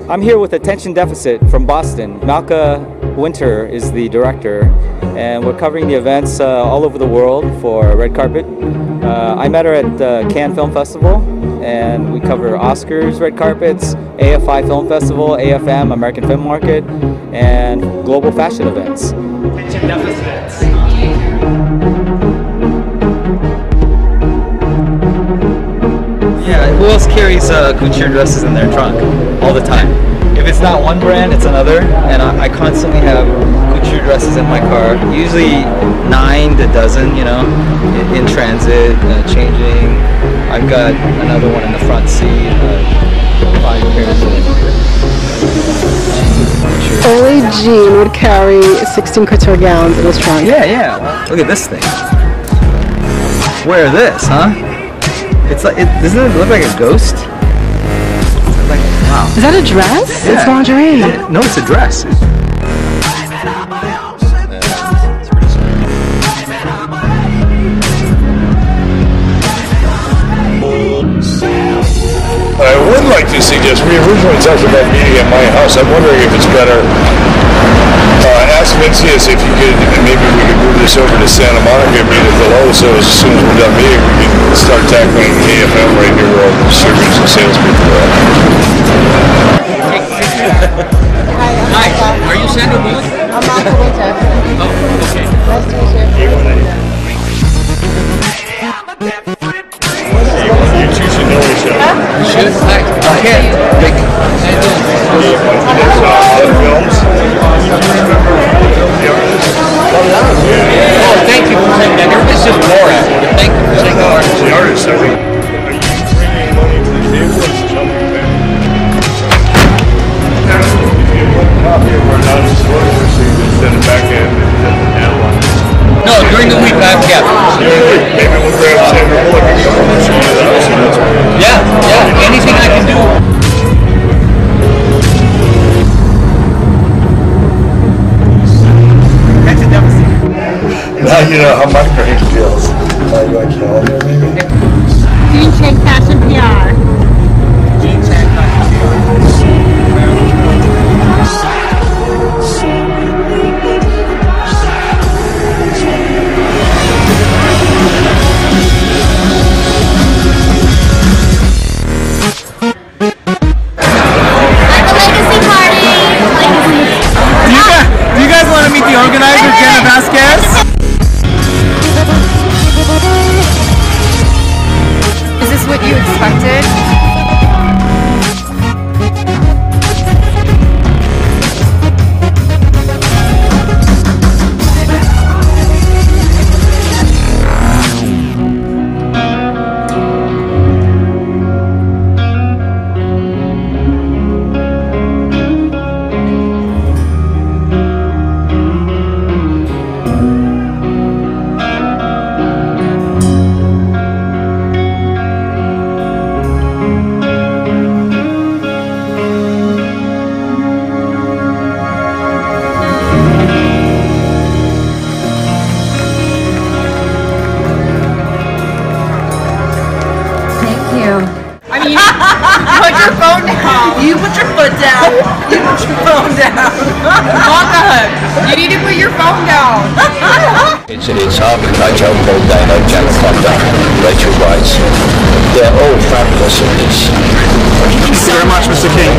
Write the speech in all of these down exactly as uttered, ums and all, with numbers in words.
I'm here with Attention Deficit from Boston. Malka Winter is the director, and we're covering the events uh, all over the world for Red Carpet. Uh, I met her at the Cannes Film Festival, and we cover Oscars, Red Carpets, A F I Film Festival, A F M, American Film Market, and global fashion events. Attention Deficits. Yeah, who else carries uh, couture dresses in their trunk all the time? If it's not one brand, it's another, and I, I constantly have couture dresses in my car, usually nine to dozen, you know, in, in transit, uh, changing. I've got another one in the front seat, uh, five pairs of Only Jean would carry sixteen couture gowns in his trunk. Yeah, yeah, well, look at this thing. Wear this, huh? It's like, it, doesn't it look like a ghost? Like, wow. Is that a dress? Yeah. It's lingerie. Yeah, no, it's a dress. It's, I would like to suggest, we originally talked about meeting at my house. I'm wondering if it's better, uh, ask Vincius if you could, maybe we could move this over to Santa Monica, meet at the Lowe, so as soon as we're done meeting, we can start tackling A F M right here where all the distributors and salespeople are. Hi, are you Sandra Bullock? I'm Malka Winter. Oh, okay. Nice to meet you. You two should know each other. You should? Hi. Okay. Big. How you doing? Films. Oh, thank you for saying that. Everybody's just more at it. Thank you for saying that. The artist, I think. Are you bringing money to the table or something like that? Copy of our non-disclosure, so you can send it back in and handle on it. No, during the week I've kept. Maybe we'll grab Sandra Bullock and come and show you the house. Yeah, yeah. Anything I can do. Now you know how my brain feels. Are you on calendar maybe? Jean Chen Fashion P R. Jean Chen Fashion P R. do you guys want to meet the organizer, Jenna Vasquez? Is this what you expected? I mean, put your phone down. You put your foot down. You put your phone down. Malka, you need to put your phone down. It's, it's Harvey Nigel Boldano, Janet Fonda, Rachel Weisz. They're all fabulous in this. Thank you very much, Mister King.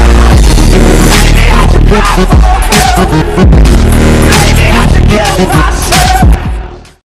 Yeah.